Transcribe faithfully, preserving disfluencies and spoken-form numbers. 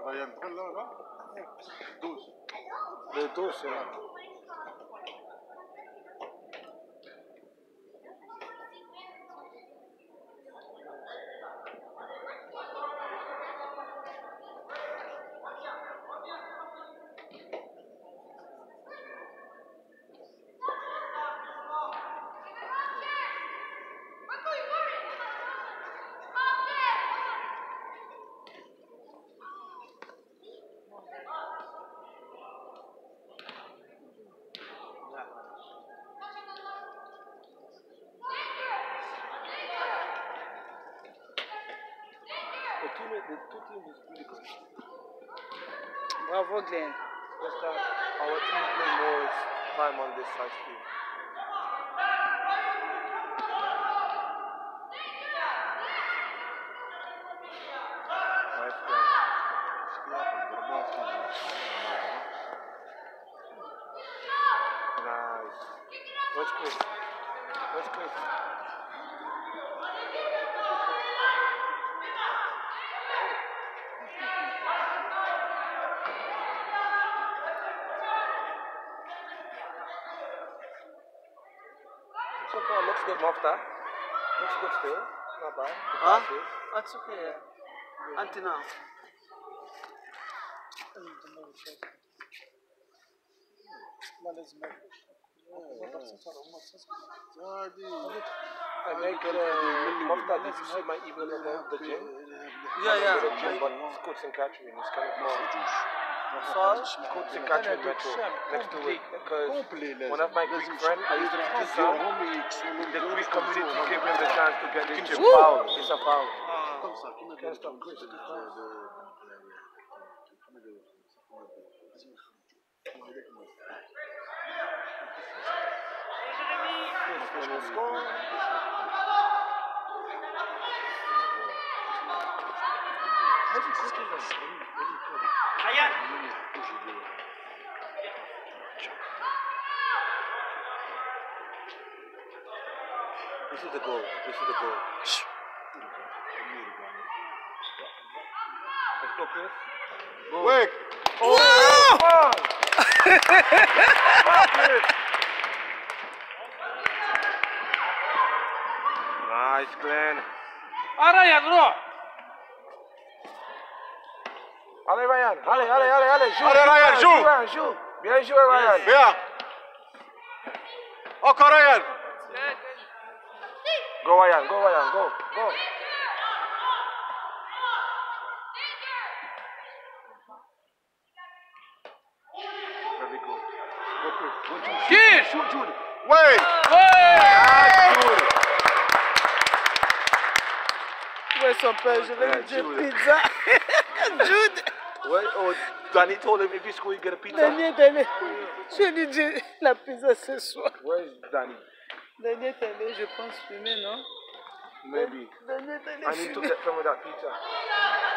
Ryan, là, là. douze. Le douze, c'est là. The two, the two teams is pretty good. Bravo, Glenn. Just that our team play more time on this side team. Nice play. Nice. Watch quick. Watch quick. So far, looks good, Mofta. Looks good still. Not bad. Huh? That's okay. Yeah. Until now. I may get a Mofta. Did you see my email about the gym? Yeah, yeah. The gym, but it's Coach and Catherine. It's kind of more. Sorry? Coach and Catherine Metro next to it. Because one of my Greek friends, I used to teach his son. The Greek community gave him the chance to get this gym foul. It's a foul. Can't stop Chris. This is the goal. This is the goal. Let's go, Chris. Go. Wait! Oh! Oh! Nice, Glenn. Ryan, Ro. Allez, Ryan. Allez, allez, allez, allez. Joue. Allez, Ryan, joue. Ryan, joue. Bien joué, Ryan. Bien. Encore Ryan. Go, Ryan. Go, Ryan. Go. Go. Very good. Go, Chris. Go, Jude. Kid. Shoot, Jude. Wait. Nice, Jude. Où est son père? Je vais lui dire pizza. Jude. Well, oh, Danny told him if you score, you get a pizza. Dernier, dernier. Je lui dis la pizza ce soir. Where is Danny? Dernier, dernier, je pense fumer, non? Maybe. Dernier, dernier, I need to fumer. get some of that pizza.